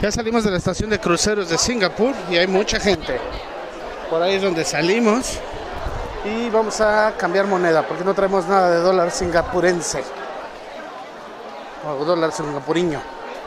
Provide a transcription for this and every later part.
Ya salimos de la estación de cruceros de Singapur y hay mucha gente. Por ahí es donde salimos y vamos a cambiar moneda porque no traemos nada de dólar singapurense o dólar singapuriño.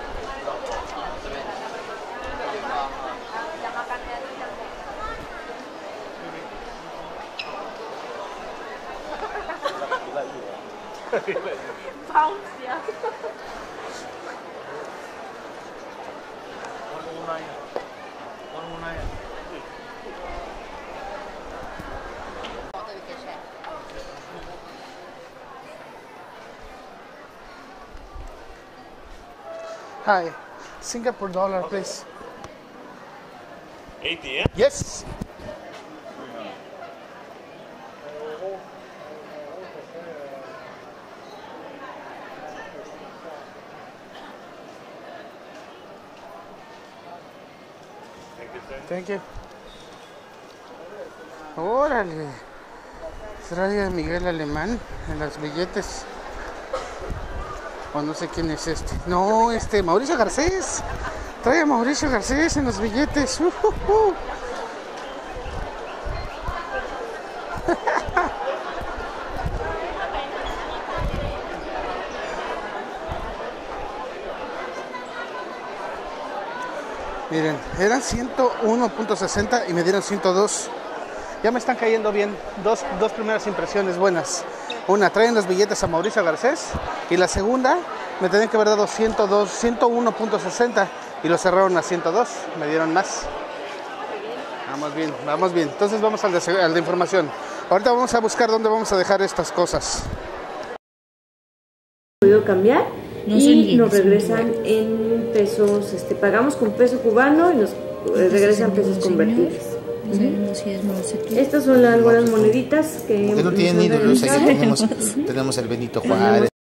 Hi, Singapore dollar, please. ATM? Yes. Thank you. Órale. Trae a Miguel Alemán en los billetes. O no sé quién es este. No, Mauricio Garcés. Trae a Mauricio Garcés en los billetes. Miren, eran 101.60 y me dieron 102. Ya me están cayendo bien. Dos primeras impresiones buenas. Una, traen los billetes a Mauricio Garcés. Y la segunda, me tenían que haber dado 101.60 y lo cerraron a 102. Me dieron más. Vamos bien, vamos bien. Entonces vamos al de información. Ahorita vamos a buscar dónde vamos a dejar estas cosas. Podido cambiar y nos regresan en pesos, pagamos con peso cubano y nos regresan pesos convertidos. Estas son algunas moneditas que no tienen ídolos, aquí tenemos el Benito Juárez.